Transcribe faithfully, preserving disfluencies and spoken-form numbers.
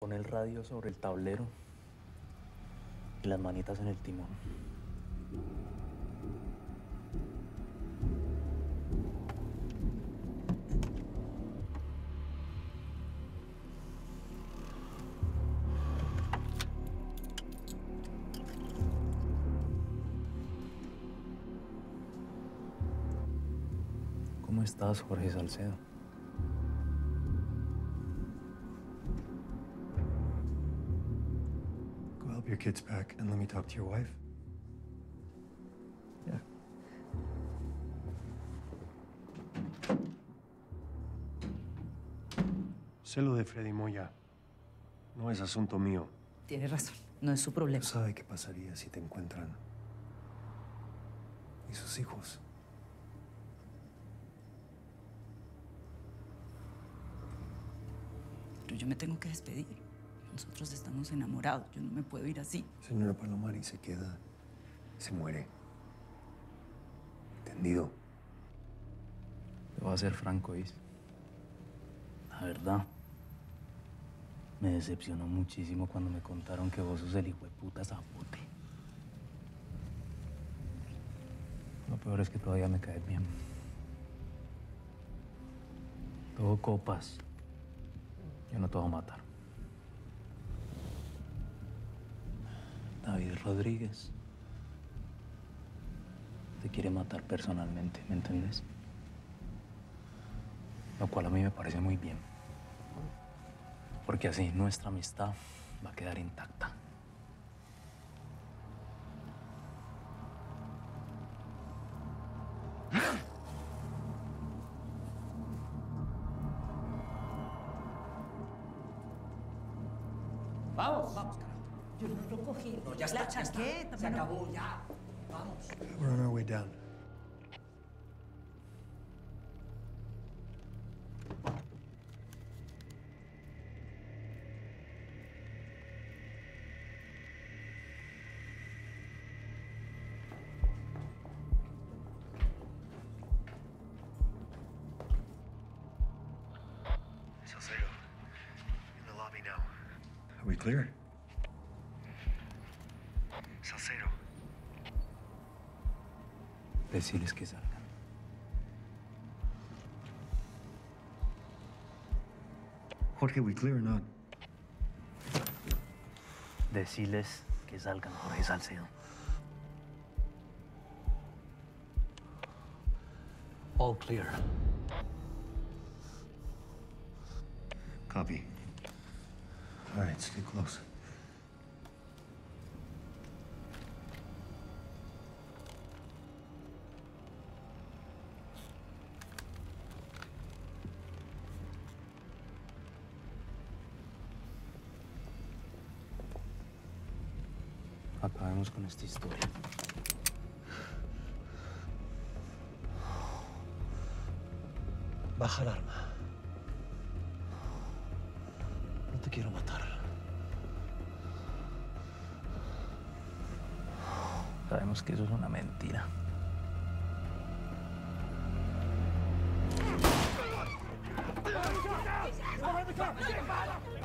Pon el radio sobre el tablero y las manitas en el timón. ¿Cómo estás, Jorge Salcedo? Go help your kids pack and let me talk to your wife. Yeah. Sé lo de Freddy Moya. No es asunto mío. Tiene razón, no es su problema. ¿Sabe qué pasaría si te encuentran? ¿Y sus hijos? Pero yo me tengo que despedir. Nosotros estamos enamorados. Yo no me puedo ir así. Señora Palomari, se queda, se muere. ¿Entendido? Te voy a ser franco, Is. La verdad, me decepcionó muchísimo cuando me contaron que vos sos el hijo de puta Zapote. Lo peor es que todavía me caes bien. Todo copas. Yo no te voy a matar. David Rodríguez te quiere matar personalmente, ¿me entiendes? Lo cual a mí me parece muy bien. Porque así nuestra amistad va a quedar intacta. Vamos. Vamos, carajo. Yo no lo cogí. No, ya está, La ya está. chaqueta, Se mano. acabó, ya. Vamos. We're on our way down. Salcedo, in the lobby now. Are we clear? Salcedo. Deciles que salgan. Jorge, we clear or not? Deciles que salgan, Jorge Salcedo. All clear. Copy. All right, stay close. Acabemos con esta historia. Baja el arma. No te quiero matar. Sabemos que eso es una mentira. ¡Vamos!